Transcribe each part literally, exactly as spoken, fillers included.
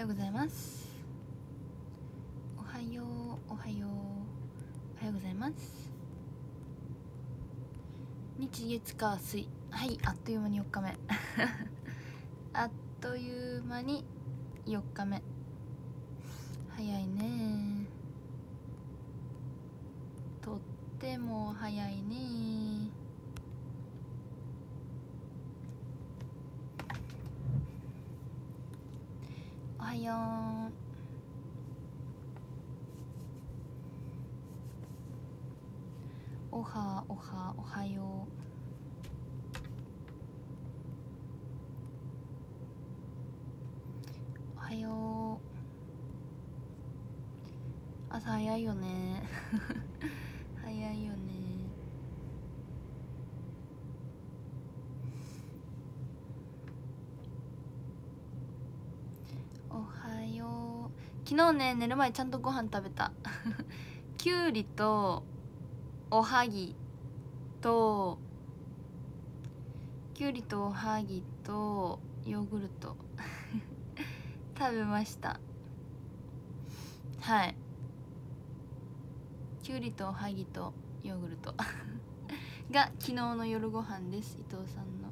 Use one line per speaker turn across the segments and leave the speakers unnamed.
うございます。おはようおはようおはようございます。日月火水、はい、あっという間によっかめあっという間によっかめ、早いね、とっても早いね。おはよう。おはおはおはよう。おはよう。朝早いよね早いよね。おはよう。昨日ね、寝る前ちゃんとご飯食べたきゅうりとおはぎときゅうりとおはぎとヨーグルト食べました。はい、きゅうりとおはぎとヨーグルトが昨日の夜ご飯です。伊藤さんの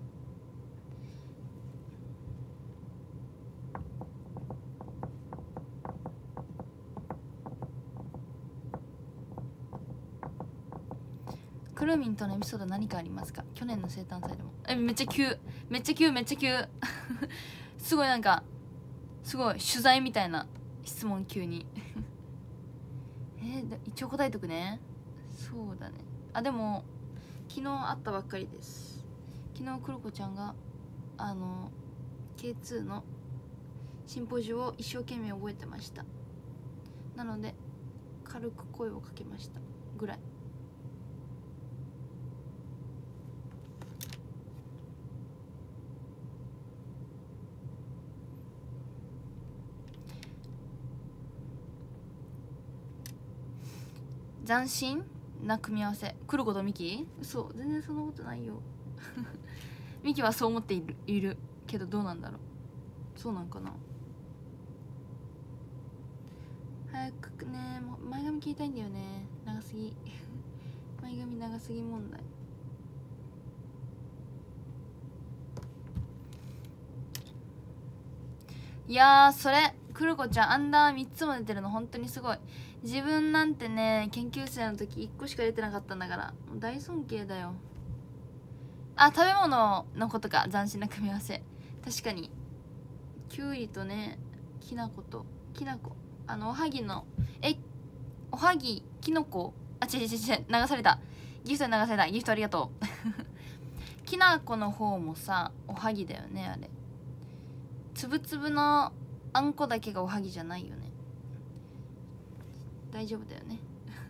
くるみんとのエピソード何かありますか？去年の生誕祭でも。え、めっちゃ急めっちゃ急めっちゃ急すごいなんかすごい取材みたいな質問急にえー、一応答えとくね。そうだね。あ、でも昨日会ったばっかりです。昨日クロコちゃんがあの ケーツー のシンポジを一生懸命覚えてました。なので軽く声をかけましたぐらい。斬新な組み合わせ。クロコとミキ？嘘、全然そんなことないよミキはそう思っているいるけど、どうなんだろう。そうなんかな。早くね、もう前髪切りたいんだよね。長すぎ前髪長すぎ問題。いやー、それクロコちゃんアンダーみっつも出てるの本当にすごい。自分なんてね、研究生の時いっこしか出てなかったんだから大尊敬だよ。あ、食べ物のことか。斬新な組み合わせ。確かにきゅうりとね、きな粉ときな粉、あのおはぎのえおはぎきのこ、あ、違う違う違う、流された。ギフトに流された。ギフトありがとうきな粉の方もさおはぎだよね。あれつぶつぶのあんこだけがおはぎじゃないよね。大丈夫だよね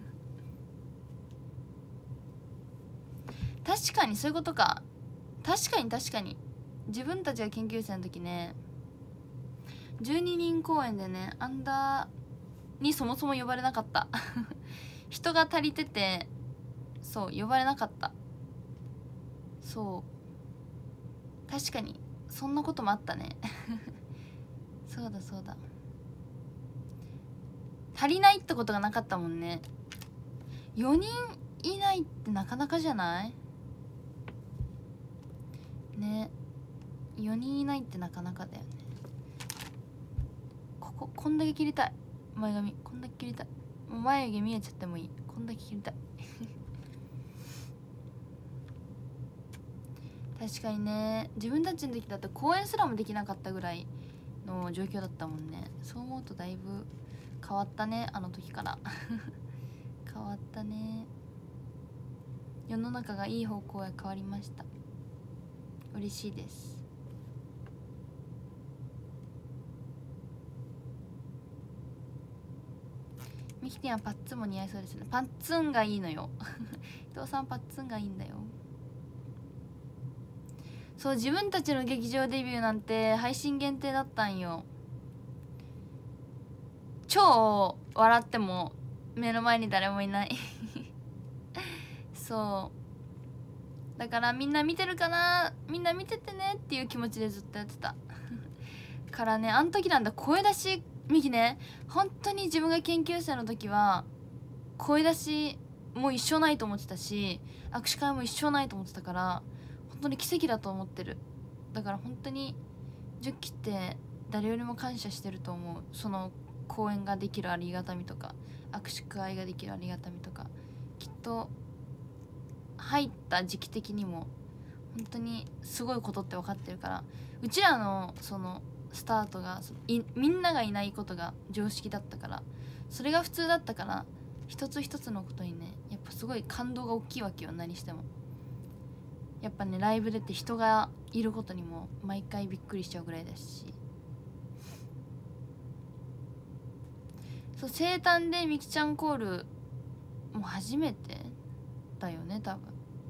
確かにそういうことか。確かに確かに自分たちが研究生の時ね、じゅうににん公演でね、アンダーにそもそも呼ばれなかった人が足りてて、そう呼ばれなかった。そう確かにそんなこともあったねそうだそうだ、足りないってことがなかったもんね。よにんいないってなかなかじゃないね。よにんいないってなかなかだよね。こここんだけ切りたい。前髪こんだけ切りたい。もう眉毛見えちゃってもいい。こんだけ切りたい確かにね、自分たちの時だって公演すらもできなかったぐらいの状況だったもんね。そう思うとだいぶ変わったね、あの時から変わったね。世の中がいい方向へ変わりました。嬉しいです。ミキティはパッツンも似合いそうですね。パッツンがいいのよ伊藤さんパッツンがいいんだよ。そう、自分たちの劇場デビューなんて配信限定だったんよ。超笑っても目の前に誰もいないそうだから、みんな見てるかな、みんな見ててねっていう気持ちでずっとやってたからね、あの時なんだ、声出しミキね、本当に自分が研究生の時は声出しもう一生ないと思ってたし、握手会も一生ないと思ってたから、本当に奇跡だと思ってる。だから本当にじゅっきって誰よりも感謝してると思う。その公演ができるありがたみとか、握手会ができるありがたみとか、きっと入った時期的にも本当にすごいことって分かってるから、うちらのそのスタートがいみんながいないことが常識だったから、それが普通だったから、一つ一つのことにね、やっぱすごい感動が大きいわけよ。何してもやっぱね、ライブ出て人がいることにも毎回びっくりしちゃうぐらいだし、そう、生誕でみきちゃんコールもう初めてだよね多分。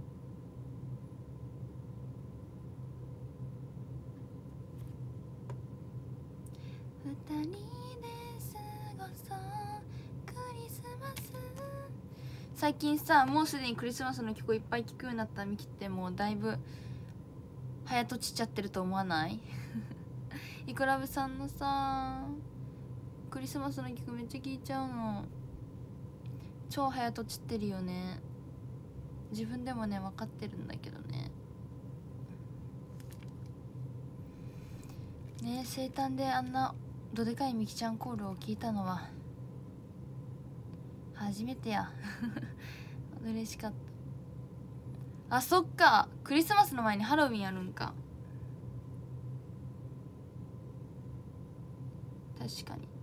二人で過ごそうクリスマス。最近さ、もうすでにクリスマスの曲をいっぱい聴くようになったミキって、もうだいぶ早とちっちゃってると思わないイコラブさんのさクリスマスの曲めっちゃ聴いちゃうの。超早とちってるよね。自分でもね分かってるんだけどね。ねえ、生誕であんなどでかいミキちゃんコールを聞いたのは初めてや嬉しかった。あ、そっか、クリスマスの前にハロウィンやるんか。確かに。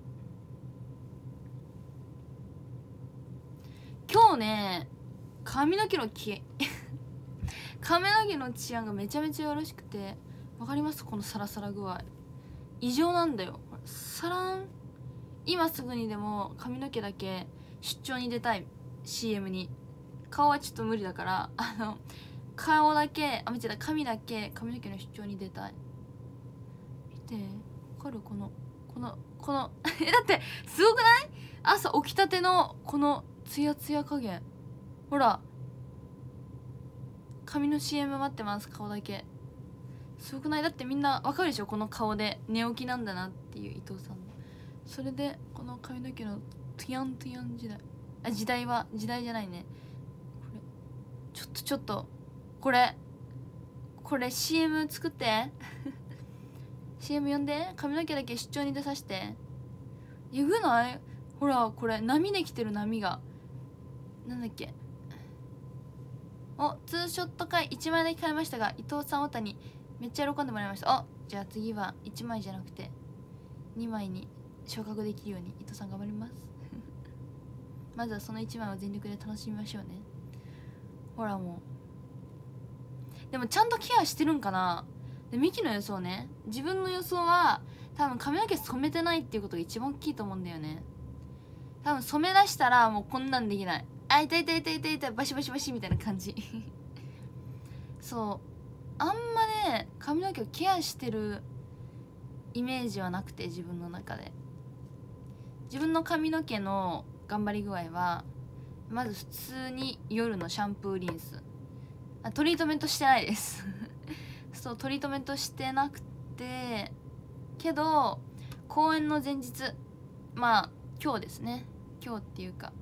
今日ね、髪の毛の毛髪の毛の治安がめちゃめちゃよろしくて、わかります？このサラサラ具合異常なんだよ。サラン、今すぐにでも髪の毛だけ出張に出たい。 シーエム に。顔はちょっと無理だから、あの顔だけ、あ、見てた、髪だけ髪の毛の出張に出たい。見て、わかる？このこのこのえ、だってすごくない？朝起きたてのこのツヤツヤ加減、ほら、髪の シーエム 待ってます。顔だけすごくない？だってみんなわかるでしょ、この顔で寝起きなんだなっていう伊藤さんの。それでこの髪の毛のトゥヤントゥヤン時代、あ、時代は時代じゃないね、これちょっとちょっとこれこれ シーエム 作ってシーエム 呼んで、髪の毛だけ出張に出さして。えぐない？ほらこれ波できてる。波がなんだっけ、お、ツーショット回いちまいだけ買いましたが、伊藤さん、小谷めっちゃ喜んでもらいました。お、じゃあ次はいちまいじゃなくてにまいに昇格できるように伊藤さん頑張りますまずはそのいちまいを全力で楽しみましょうね。ほらもう、でもちゃんとケアしてるんかな。で、ミキの予想ね、自分の予想は多分髪の毛染めてないっていうことが一番大きいと思うんだよね。多分染め出したらもうこんなんできない。あ、痛い痛い痛い痛い痛い、バシバシバシみたいな感じそう、あんまね髪の毛をケアしてるイメージはなくて、自分の中で。自分の髪の毛の頑張り具合は、まず普通に夜のシャンプーリンス、あ、トリートメントしてないですそう、トリートメントしてなくて、けど公演の前日、まあ今日ですね、今日っていうか、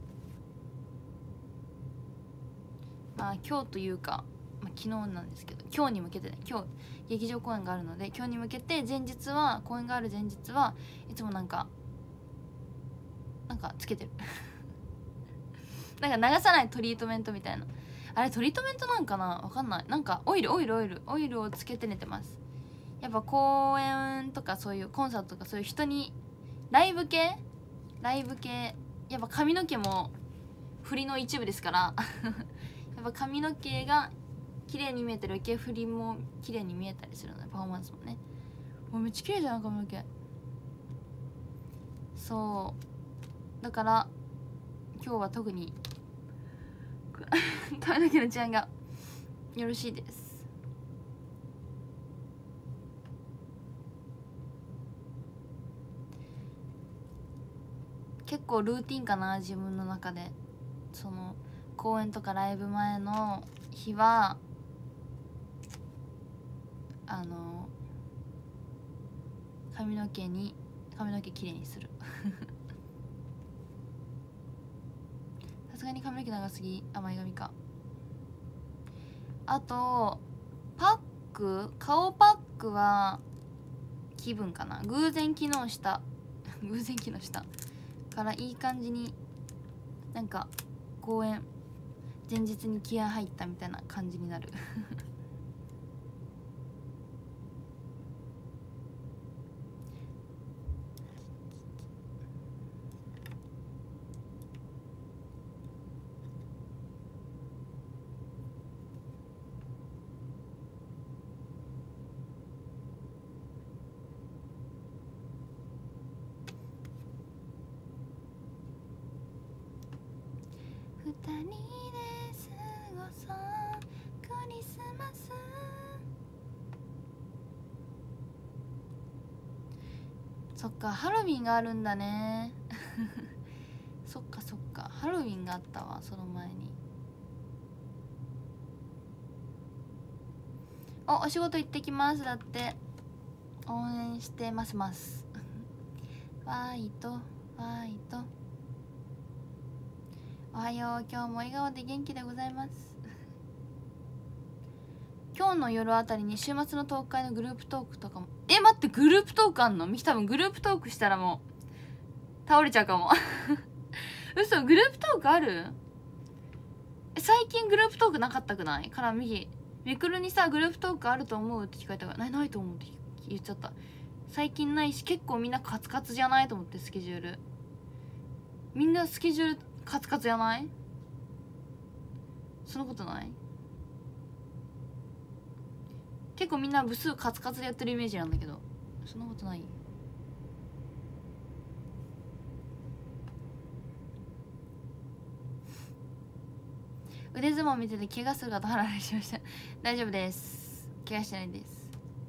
まあ今日というか、まあ、昨日なんですけど、今日に向けてね、今日劇場公演があるので、今日に向けて前日は、公演がある前日はいつもなんかなんかつけてるなんか流さないトリートメントみたいな、あれトリートメントなんかな、わかんない。なんかオイルオイルオイルオイルをつけて寝てます。やっぱ公演とかそういうコンサートとかそういう人に、ライブ系ライブ系やっぱ髪の毛も振りの一部ですからやっぱ髪の毛が綺麗に見えてるけ、振りも綺麗に見えたりするので、パフォーマンスもね。もうめっちゃ綺麗じゃん髪の毛。そうだから今日は特に髪の毛の治安がよろしいです。結構ルーティンかな、自分の中で。その公演とかライブ前の日はあの髪の毛に髪の毛きれいにするさすがに髪の毛長すぎ、あ、前髪か。あとパック、顔パックは気分かな、偶然機能した偶然機能したからいい感じになんか公演前日に気合入ったみたいな感じになる二人で過ごそうクリスマス。そっか、ハロウィンがあるんだねそっかそっか、ハロウィンがあったわ、その前に。お、お仕事行ってきます。だって応援してますますワイとワイとおはよう、今日も笑顔で元気でございます今日の夜あたりに週末のトーク会のグループトークとかも。え、待って、グループトークあんの？ミキ多分グループトークしたらもう倒れちゃうかも嘘、グループトークある？最近グループトークなかったくない？からミキミクルにさ、グループトークあると思うって聞かれたから、ないないと思うって言っちゃった。最近ないし、結構みんなカツカツじゃないと思って、スケジュールみんなスケジュールカツカツじゃない？そんなことない？結構みんな部数カツカツでやってるイメージなんだけど、そんなことない？腕相撲見てて怪我するかとハラハラしました大丈夫です、怪我してないです。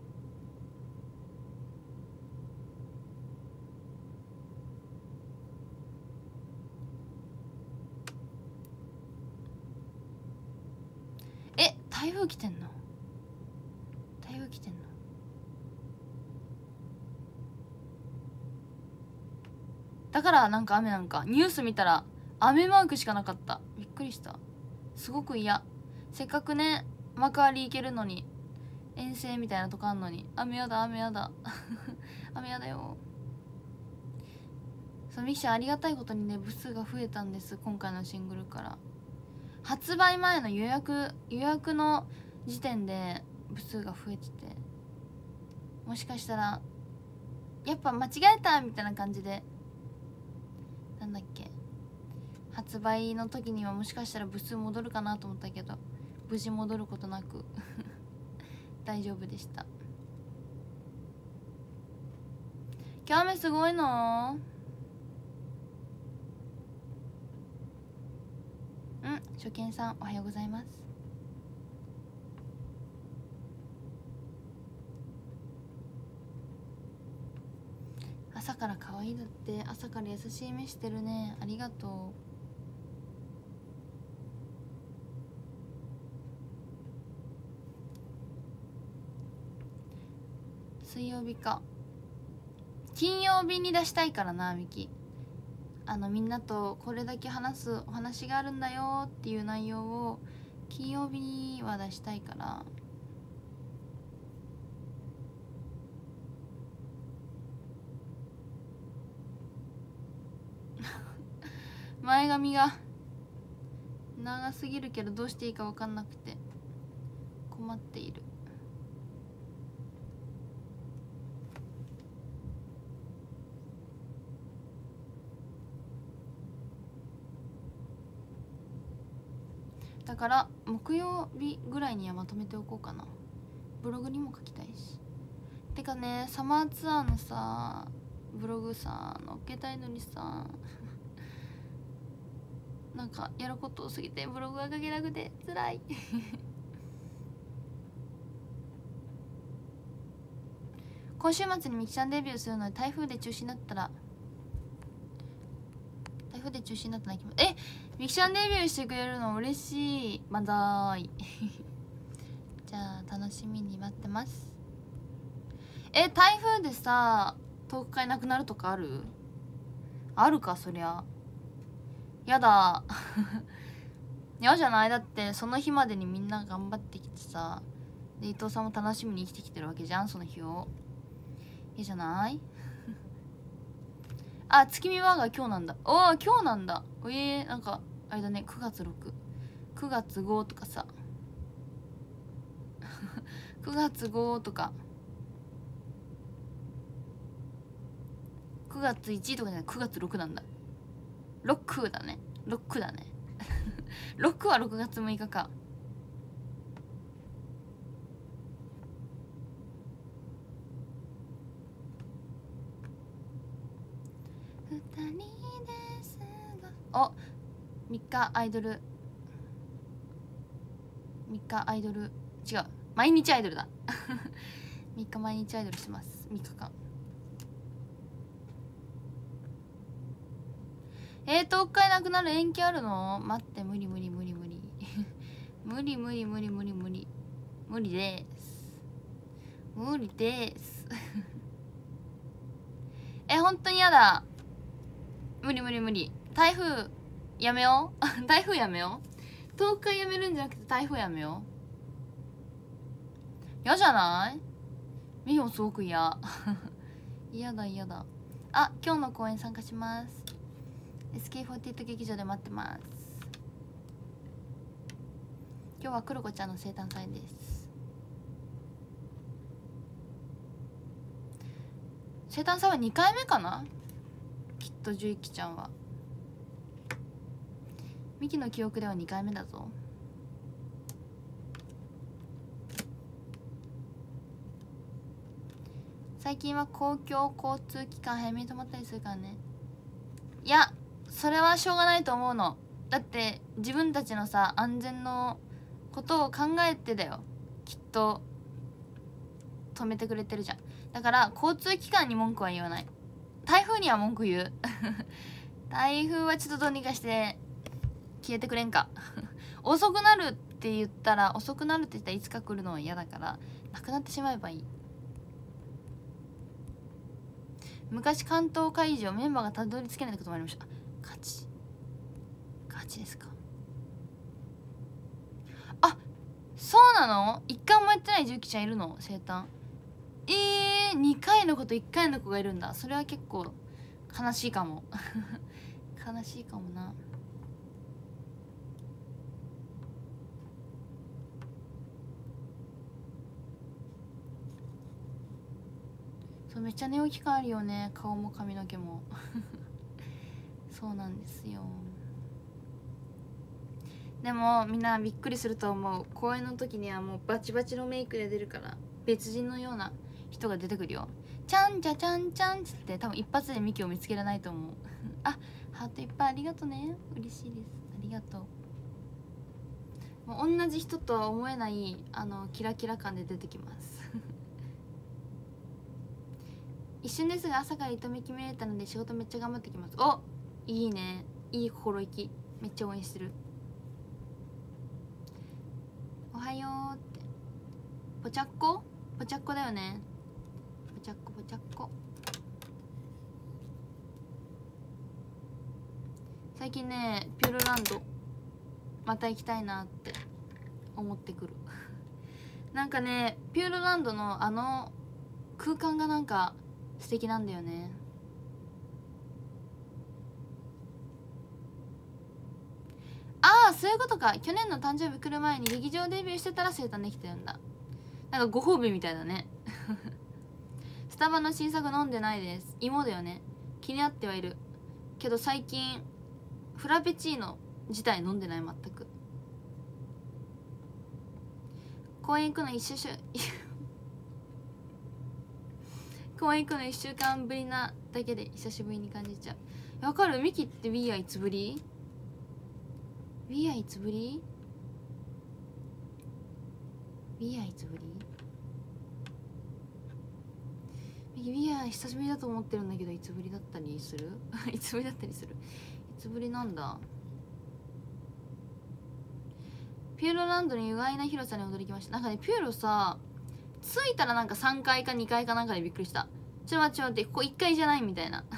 え、台風来てんの？台風来てんの？だからなんか雨なんか、ニュース見たら雨マークしかなかった。びっくりした。すごく嫌。せっかくね幕張行けるのに、遠征みたいなとこあんのに雨やだ雨やだ雨やだよ。そう、ミキちゃんありがたいことにね部数が増えたんです、今回のシングルから。発売前の予約予約の時点で部数が増えてて、もしかしたらやっぱ間違えたみたいな感じで、なんだっけ、発売の時にはもしかしたら部数戻るかなと思ったけど、無事戻ることなく大丈夫でした。今日雨すごいの？うん、初見さんおはようございます。朝から可愛いだって、朝から優しい目してるね、ありがとう。水曜日か金曜日に出したいからな、ミキ。あのみんなとこれだけ話すお話があるんだよっていう内容を金曜日には出したいから前髪が長すぎるけどどうしていいか分かんなくて困っている。だから木曜日ぐらいにはまとめておこうかな。ブログにも書きたいし。てかね、サマーツアーのさブログさ載っけたいのにさなんかやること多すぎてブログが書けなくてつらい今週末にミキちゃんデビューするので、台風で中止になったら台風で中止になったら気持ちえミキちゃんデビューしてくれるの嬉しい。万歳じゃあ楽しみに待ってます。 え、台風でさ東海なくなるとかある？あるか、そりゃ。やだやじゃない？だってその日までにみんな頑張ってきてさ、で伊藤さんも楽しみに生きてきてるわけじゃん、その日を。嫌じゃないあ、月見バーガー今日なんだ。おお、今日なんだ。えー、なんかあれだね、くがつろく、くがつごとかさくがつごとかくがついちとかじゃない、くがつろくなんだ。ろくだね、ろくだねろくはろくがつむいかか。ふたりですが、お、みっかアイドル、みっかアイドル、違う、毎日アイドルだみっか毎日アイドルします。みっかかん。えー、東海なくなる延期あるの？待って、無理無理無理無理無理無理無理無理無理無理です無理ですえ、本当にやだ。無理無理無理。台風やめよう台風やめよう。東海やめるんじゃなくて台風やめよう。嫌じゃない？みほすごく嫌嫌だ嫌だ。あ、今日の公演参加します。 エスケーフォーティーエイト 劇場で待ってます。今日はクロコちゃんの生誕祭です。生誕祭はにかいめかな、きっと。じゅいきちゃんはミキの記憶ではにかいめだぞ。最近は公共交通機関早めに止まったりするからね。いや、それはしょうがないと思うの。だって自分たちのさ安全のことを考えてだよ、きっと止めてくれてるじゃん。だから交通機関に文句は言わない。台風には文句言う台風はちょっとどうにかして消えてくれんか遅くなるって言ったら遅くなるって言ったらいつか来るのは嫌だから、なくなってしまえばいい。昔関東会場メンバーがたどり着けないこともありました。ガチガチですか？あ、そうなの？一回もやってないじゅうきちゃんいるの？生誕えー、にかいの子といっかいの子がいるんだ。それは結構悲しいかも悲しいかもな。そう、めっちゃ寝起き感あるよね、顔も髪の毛もそうなんですよ。でもみんなびっくりすると思う。公演の時にはもうバチバチのメイクで出るから、別人のような人が出てくるよ。ちゃんちゃちゃんちゃんっつって、多分一発でミキを見つけられないと思うあ、ハートいっぱいありがとうね、嬉しいです。ありがとう。もう同じ人とは思えないあのキラキラ感で出てきます一瞬ですが朝から糸めき見れたので仕事めっちゃ頑張ってきます。お、いいね、いい心意気、めっちゃ応援してる。おはようって。ぽちゃっこぽちゃっこだよね。ぽちゃっこぽちゃっこ。最近ねピューロランドまた行きたいなって思ってくるなんかねピューロランドのあの空間がなんか素敵なんだよね。ああ、そういうことか。去年の誕生日来る前に劇場デビューしてたら生誕できてるんだ。なんかご褒美みたいだねスタバの新作飲んでないです。芋だよね。気になってはいるけど最近フラペチーノ自体飲んでない。全く。公園行くの一週週公園行くのいっしゅうかんぶりなだけで久しぶりに感じちゃう。わかる？ミキって We Are いつぶり？ We Are いつぶり？ We Are いつぶり？ミキ We Are 久しぶりだと思ってるんだけどいつぶりだったりするいつぶりだったりするいつぶりなんだ。ピューロランドの意外な広さに驚きました。なんかねピューロさ着いたらなんかさんがいかにかいかなんかでびっくりした。ちょっと待ってちょっと待って、ここいっかいじゃないみたいな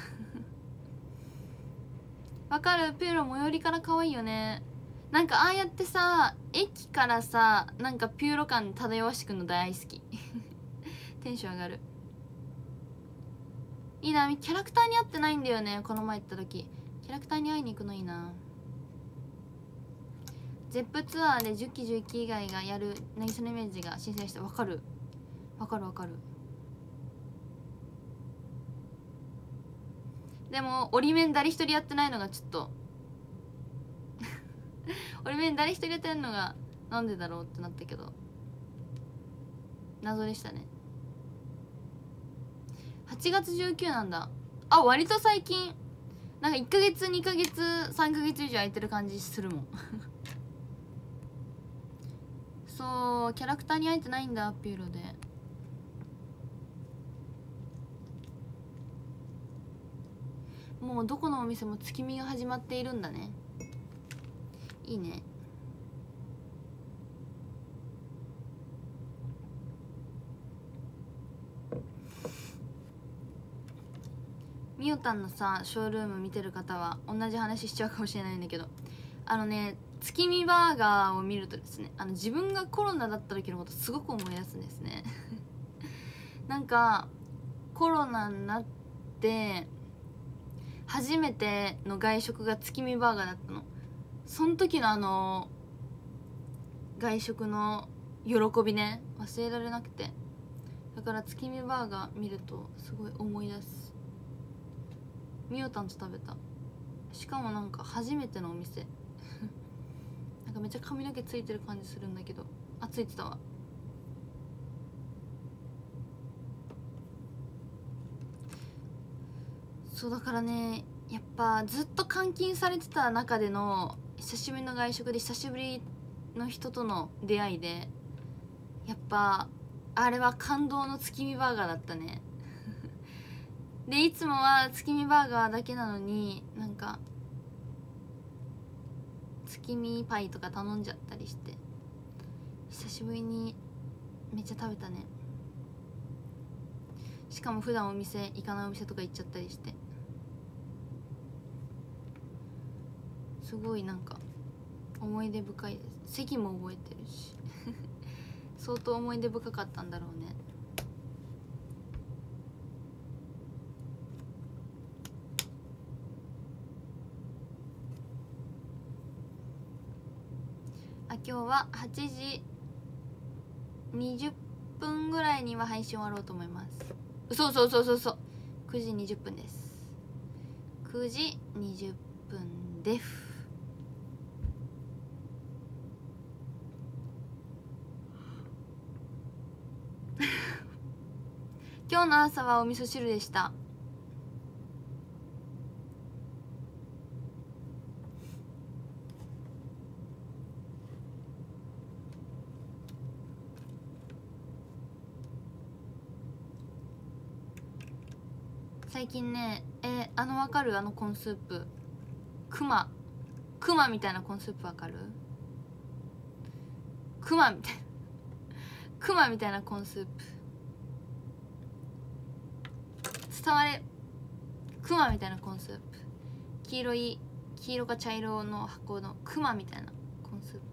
わかる。ピューロ最寄りから可愛いよね。なんかああやってさ駅からさなんかピューロ感漂わしてくんの大好きテンション上がる。いいな。キャラクターに会ってないんだよね。この前行った時キャラクターに会いに行くのいいな。ゼップツアーでじゅっきじゅういっき以外がやる渚のイメージが申請して。わかるわかるわかる。でも折り面誰一人やってないのがちょっと折り面誰一人やってるのがなんでだろうってなったけど謎でしたね。はちがつじゅうくになんだ。あ、割と最近。なんかいっかげつにかげつさんかげつ以上空いてる感じするもんそう、キャラクターに会えてないんだピューロで。もうどこのお店も月見が始まっているんだね。いいね。みおたんのさショールーム見てる方は同じ話しちゃうかもしれないんだけど、あのね月見バーガーを見るとですね、あの自分がコロナだった時のことすごく思い出すんですねなんかコロナになって初めての外食が月見バーガーだったの。その時のあの外食の喜びね忘れられなくて、だから月見バーガー見るとすごい思い出す。みおたんと食べた。しかもなんか初めてのお店なんかめっちゃ髪の毛ついてる感じするんだけど、あ、ついてたわ。そうだからね、やっぱずっと監禁されてた中での久しぶりの外食で久しぶりの人との出会いで、やっぱあれは感動の月見バーガーだったねでいつもは月見バーガーだけなのになんか月見パイとか頼んじゃったりして、久しぶりにめっちゃ食べたね。しかも普段お店行かないお店とか行っちゃったりして、すごいなんか思い出深いです。席も覚えてるし相当思い出深かったんだろうね。あ、今日ははちじにじゅっぷんぐらいには配信終わろうと思います。そうそうそうそうそう、くじにじゅっぷんです。くじにじゅっぷんです今日の朝はお味噌汁でした。最近ね、えあのわかる？あのコーンスープ、クマクマみたいなコーンスープわかる？クマみたいなクマみたいなコーンスープ伝われ。クマみたいなコーンスープ、黄色い黄色か茶色の箱のクマみたいなコーンスープ。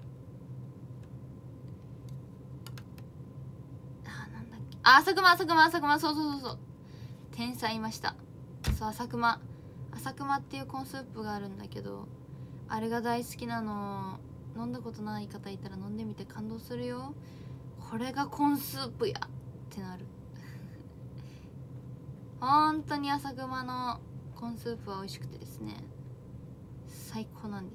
あーなんだっけ、あ、浅熊浅熊浅熊、そうそうそうそう、天才いました。そう、浅熊浅熊っていうコーンスープがあるんだけど、あれが大好きなの。飲んだことない方いたら飲んでみて感動するよ。これがコーンスープやってなる本当に浅熊のコーンスープは美味しくてですね、最高なんです。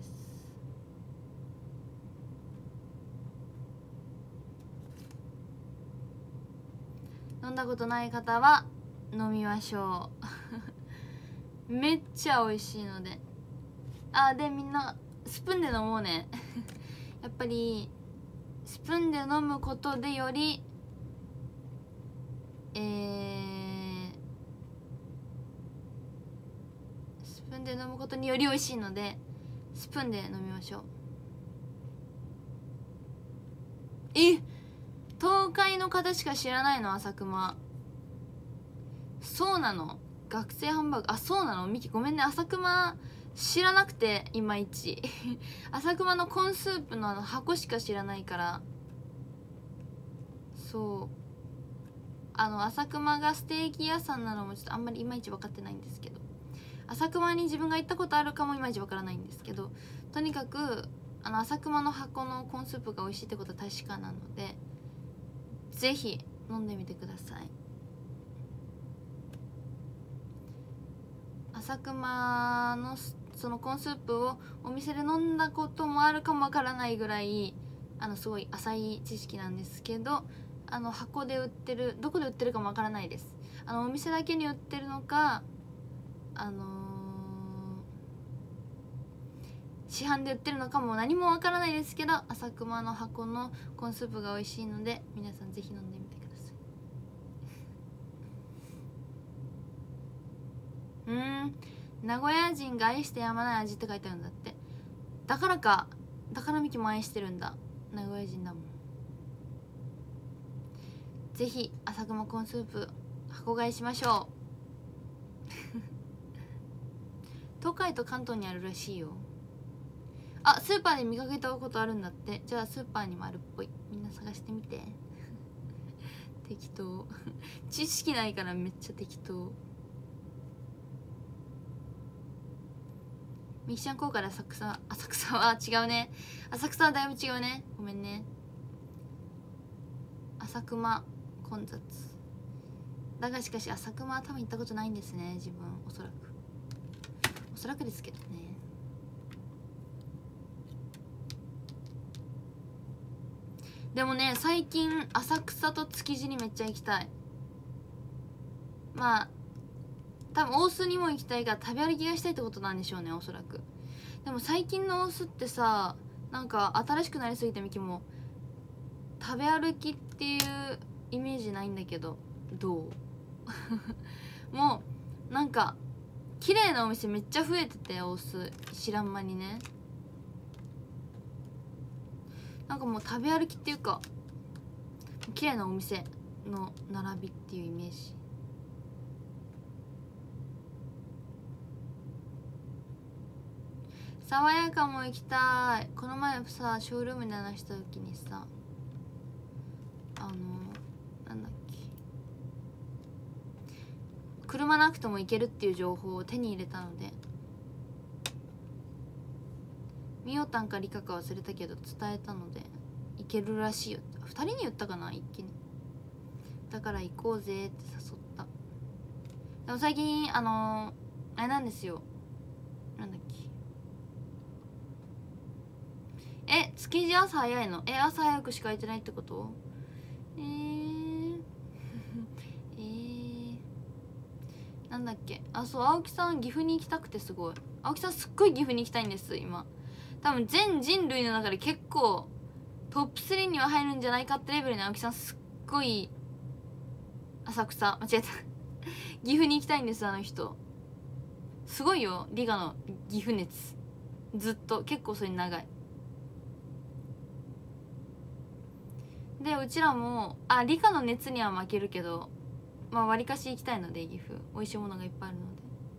飲んだことない方は飲みましょうめっちゃ美味しいので。あ、でみんなスプーンで飲もうねやっぱりスプーンで飲むことでよりえー、スプーンで飲むことにより美味しいのでスプーンで飲みましょう。え、 東海の方しか知らないの浅熊。そうなの。学生ハンバーグ、あ、そうなの。ミキごめんね、浅熊知らなくていまいち浅熊のコーンスープのあの箱しか知らないから。そうあの浅熊がステーキ屋さんなのもちょっとあんまりいまいち分かってないんですけど、浅熊に自分が行ったことあるかもいまいち分からないんですけど、とにかくあの浅熊の箱のコーンスープが美味しいってことは確かなので、ぜひ飲んでみてください。浅熊のそのコーンスープをお店で飲んだこともあるかもわからないぐらい、あのすごい浅い知識なんですけど、あの箱で売ってる、どこで売ってるかもわからないです。あのお店だけに売ってるのか、あのー、市販で売ってるのかも何もわからないですけど、浅熊の箱のコーンスープが美味しいので、皆さんぜひ飲んでみてください。うーん、名古屋人が愛してやまない味って書いてあるんだって。だからか、だからミキも愛してるんだ。名古屋人だもん。ぜひ浅熊コーンスープ箱買いしましょう東海と関東にあるらしいよ。あ、スーパーで見かけたことあるんだって。じゃあスーパーにもあるっぽい。みんな探してみて適当知識ないからめっちゃ適当。ミッション効果で浅草、浅草は違うね。浅草はだいぶ違うね。ごめんね。浅熊混雑だが、しかし浅熊は多分行ったことないんですね、自分。おそらくおそらくですけどね。でもね、最近浅草と築地にめっちゃ行きたい。まあ多分大須にも行きたいが、食べ歩きがしたいってことなんでしょうね、おそらく。でも最近の大須ってさ、なんか新しくなりすぎてミキも食べ歩きっていうイメージないんだけど、どうもうなんか綺麗なお店めっちゃ増えてて、大須知らん間にね。なんかもう食べ歩きっていうか綺麗なお店の並びっていうイメージ。爽やかも行きたい。この前さショールームで話した時にさ、あのなんだっけ、車なくても行けるっていう情報を手に入れたので、みおたんかりかか忘れたけど伝えたので行けるらしいよ。ふたりに言ったかな、一気に。だから行こうぜって誘った。でも最近あのあれなんですよ、なんだっけ、え、築地朝早いの？え、朝早くしか空いてないってこと？えーえーなんだっけ、あ、そう、青木さん岐阜に行きたくて、すごい青木さんすっごい岐阜に行きたいんです今。多分全人類の中で結構トップスリーには入るんじゃないかってレベルの青木さんすっごい浅草、間違えた岐阜に行きたいんです、あの人。すごいよ、リガの岐阜熱。ずっと結構それ長い。でうちらもあ理科の熱には負けるけど、まあわりかし行きたいので、岐阜美味しいものがいっぱいあるので、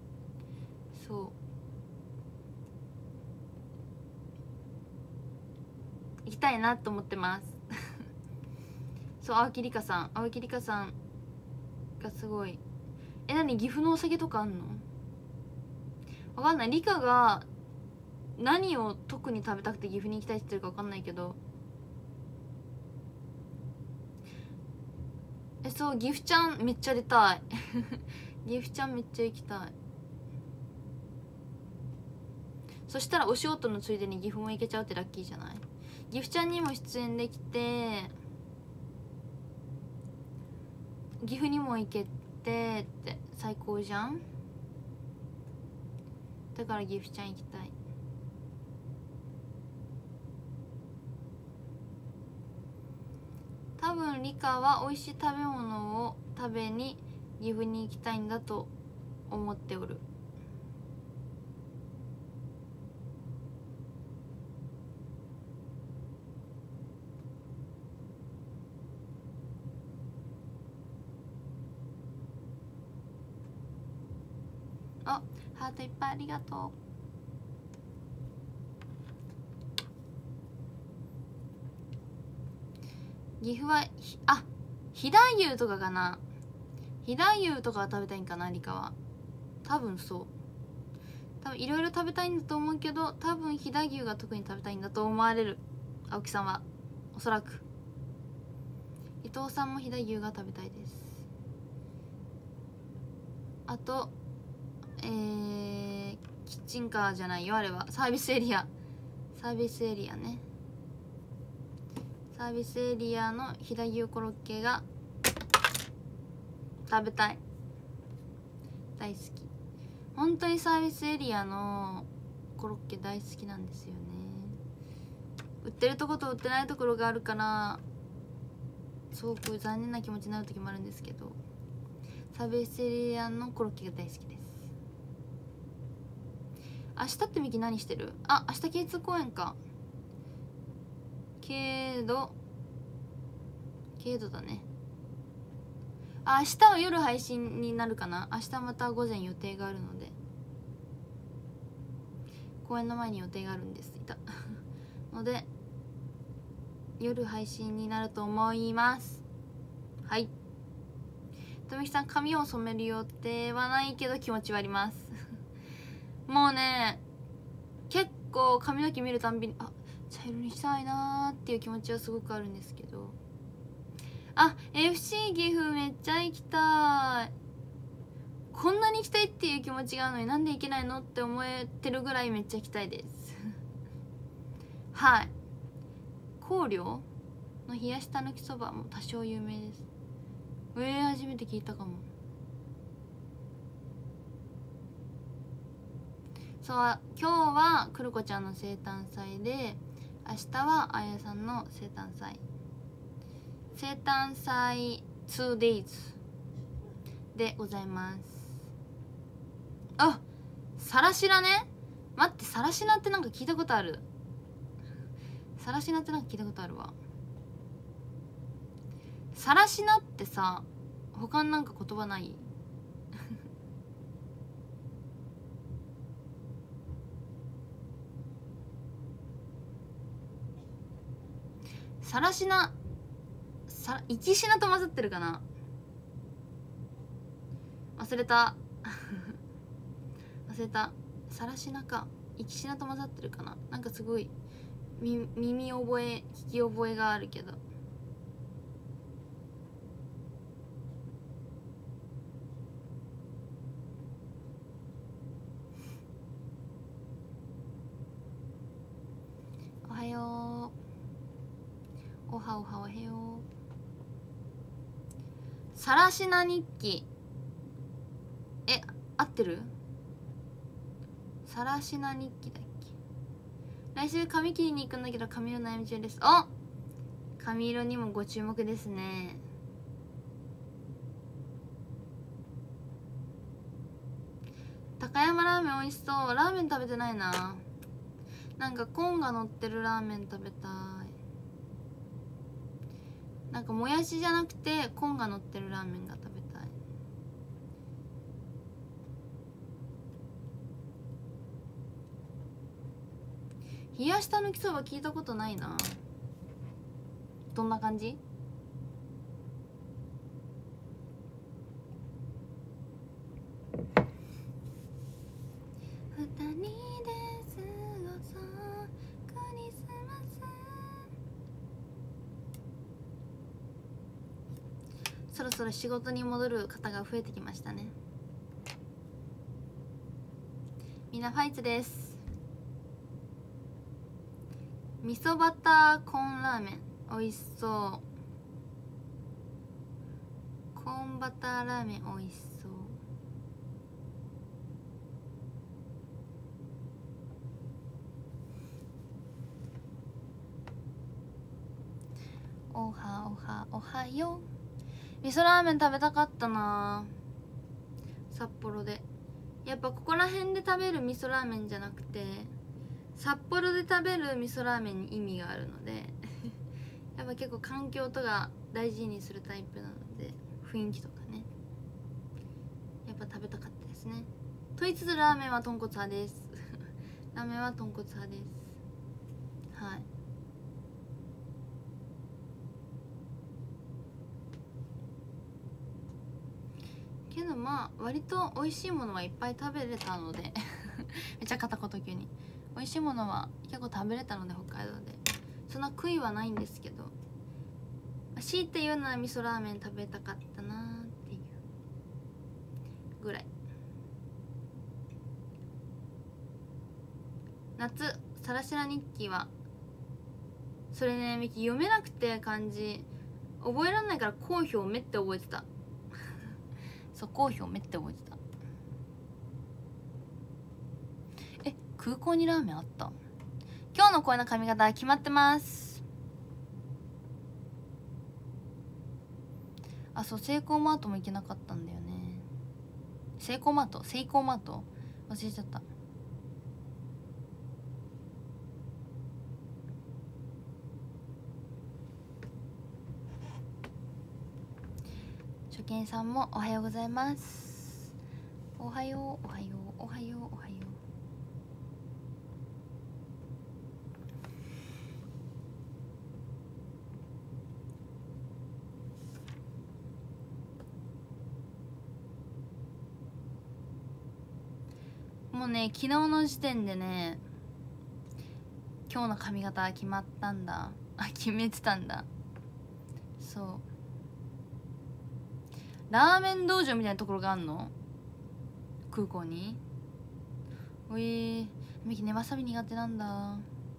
そう行きたいなと思ってますそう青木理香さん青木理香さんがすごい。え、何岐阜のお酒とかあんの？わかんない。理香が何を特に食べたくて岐阜に行きたいって言ってるかわかんないけど、え、そう岐阜ちゃんめっちゃ出たい岐阜ちゃんめっちゃ行きたい。そしたらお仕事のついでに岐阜も行けちゃうってラッキーじゃない？岐阜ちゃんにも出演できて岐阜にも行けてって最高じゃん。だから岐阜ちゃん行きたい。多分リカは美味しい食べ物を食べに岐阜に行きたいんだと思っておる。 あ、ハートいっぱいありがとう。岐阜はあ、飛騨牛とかかな。飛騨牛とかは食べたいんかな、リカは。多分そう。多分いろいろ食べたいんだと思うけど、多分飛騨牛が特に食べたいんだと思われる。青木さんはおそらく。伊藤さんも飛騨牛が食べたいです。あとえー、キッチンカーじゃないよ、あれはサービスエリア。サービスエリアね。サービスエリアの飛騨牛コロッケが食べたい。大好き。本当にサービスエリアのコロッケ大好きなんですよね。売ってるとこと売ってないところがあるからすごく残念な気持ちになる時もあるんですけど、サービスエリアのコロッケが大好きです。明日ってミキ何してる？あ、明日 ケーツー 公演か。けどけどだね。あ、明日は夜配信になるかな。明日また午前予定があるので、公演の前に予定があるんですいたので夜配信になると思います。はい。とみきさん、髪を染める予定はないけど気持ちはありますもうね、結構髪の毛見るたんびにあ、茶色にしたいなーっていう気持ちはすごくあるんですけど、あ、エフシー 岐阜めっちゃ行きたい。こんなに行きたいっていう気持ちがあるのになんで行けないのって思えてるぐらいめっちゃ行きたいですはい。香料の冷やしたぬきそばも多少有名です。えー、初めて聞いたかも。そう、今日はくるこちゃんの生誕祭で、明日はあやさんの生誕祭。生誕祭 ツーデイズ でございます。あ、さらしなね。待って、さらしなってなんか聞いたことある。さらしなってなんか聞いたことあるわ。さらしなってさ、他になんか言葉ないさらしな、さ、いきしなと混ざってるかな。忘れた忘れた。さらしなかいきしなと混ざってるかな。なんかすごいみ耳覚え聞き覚えがあるけど、おはよう、おはおはおはよう。さらしな日記、え、合ってる？さらしな日記だっけ。来週髪切りに行くんだけど髪色悩み中です。お、髪色にもご注目ですね。高山ラーメン美味しそう。ラーメン食べてないな。なんかコーンが乗ってるラーメン食べたい。なんかもやしじゃなくてコーンが乗ってるラーメンが食べたい。冷やしたぬきそば聞いたことないな。どんな感じ？二人で過ごそうクリスマス。そろそろ仕事に戻る方が増えてきましたね。みんなファイツです。味噌バターコーンラーメン美味しそう。コーンバターラーメン美味しそう。おはおはおはよう。味噌ラーメン食べたかったな、札幌で。やっぱここら辺で食べる味噌ラーメンじゃなくて札幌で食べる味噌ラーメンに意味があるのでやっぱ結構環境とか大事にするタイプなので、雰囲気とかね、やっぱ食べたかったですね。 問いつつラーメンは豚骨派ですラーメンは豚骨派です。はい。けどまあ割と美味しいものはいっぱい食べれたのでめっちゃ片言急に美味しいものは結構食べれたので、北海道でそんな悔いはないんですけど、強いて言うなら味噌ラーメン食べたかったなっていうぐらい。夏さらしら日記はそれね、ミキ読めなくて漢字覚えられないから好評めって覚えてたそう、好評めって覚えてた。え、空港にラーメンあった？今日の声の髪型決まってます。あ、そう、セイコーマートも行けなかったんだよね。セイコーマートセイコーマート忘れちゃった。初見さんもおはようございます。おはようおはようおはようおはよう。もうね、昨日の時点でね、今日の髪型決まったんだ。あ、決めてたんだ。そう、ラーメン道場みたいなところがあんの、空港に。おい、ミキね、わさび苦手なんだ。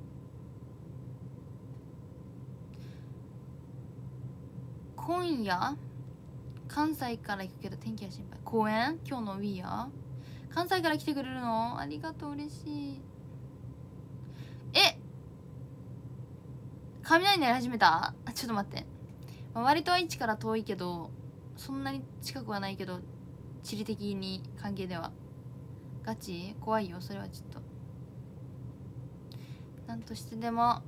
今夜関西から行くけど天気が心配。公園今日のウィーア関西から来てくれるの、ありがとう、嬉しい。え、雷鳴り始めた？あ、ちょっと待って、まあ、割と愛知から遠いけどそんなに近くはないけど、地理的に関係ではガチ怖いよ、それはちょっと。なんとしてでも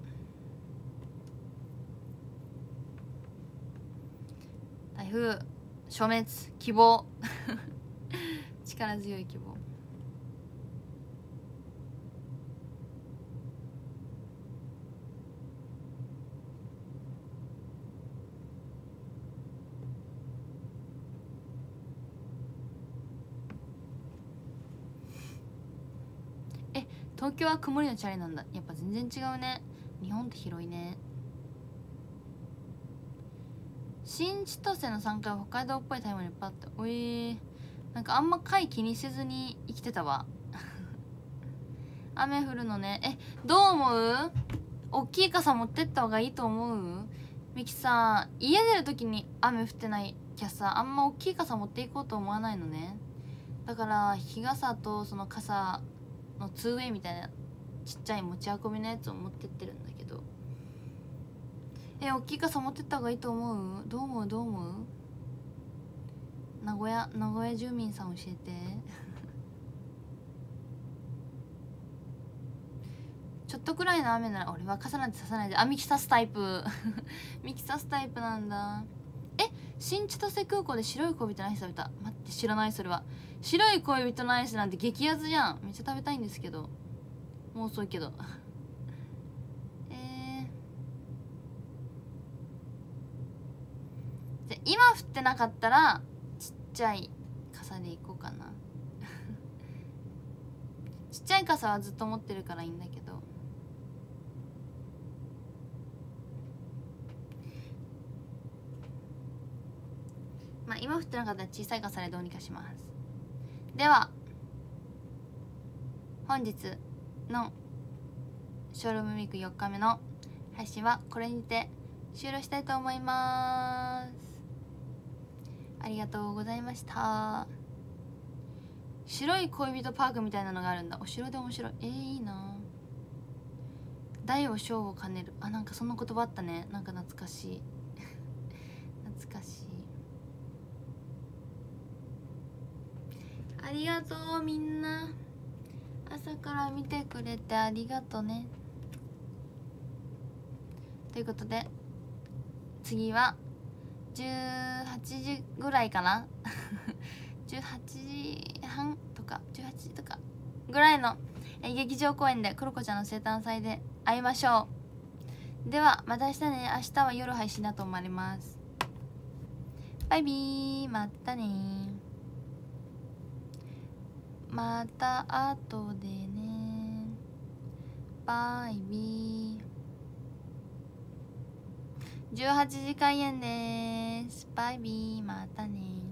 台風消滅希望力強い希望。え、東京は曇りのチャリなんだ。やっぱ全然違うね。日本って広いね。新千歳のさんかいは北海道っぽいタイムにパッと。おえー、なんかあんま回気にせずに生きてたわ雨降るのね。え、どう思う？大きい傘持ってった方がいいと思う？ミキさん、家出る時に雨降ってないきゃさ、あんま大きい傘持っていこうと思わないのね。だから日傘とその傘のツーウェイみたいなちっちゃい持ち運びのやつを持ってってるんだけど、え、大きい傘持ってった方がいいと思う？どう思うどう思う？名古屋名古屋住民さん教えてちょっとくらいの雨なら俺は傘なんてささないで。あ、ミキさすタイプミキさすタイプなんだ。え、新千歳空港で白い恋人のアイス食べた。待って、知らない。それは白い恋人のアイスなんて激アツじゃん。めっちゃ食べたいんですけど、もう遅いけどえー、じゃ今降ってなかったらちっちゃい傘で行こうかなちっちゃい傘はずっと持ってるからいいんだけど、まあ今降ってなかったら小さい傘でどうにかします。では本日のショールームウィークよっかめの配信はこれにて終了したいと思います。ありがとうございました。白い恋人パークみたいなのがあるんだ。お城で面白い。えー、いいな。大を小を兼ねる。あ、なんかそんな言葉あったね。なんか懐かしい懐かしい。ありがとうみんな、朝から見てくれてありがとね。ということで次はじゅうはちじぐらいかなじゅうはちじはんとかかじゅうはちじとかぐらいの劇場公演でクロコちゃんの生誕祭で会いましょう。ではまた明日ね。明日は夜配信だと思います。バイビー、またね。また後でね。バイビー。じゅうはちじ開演です。バイビー、またね。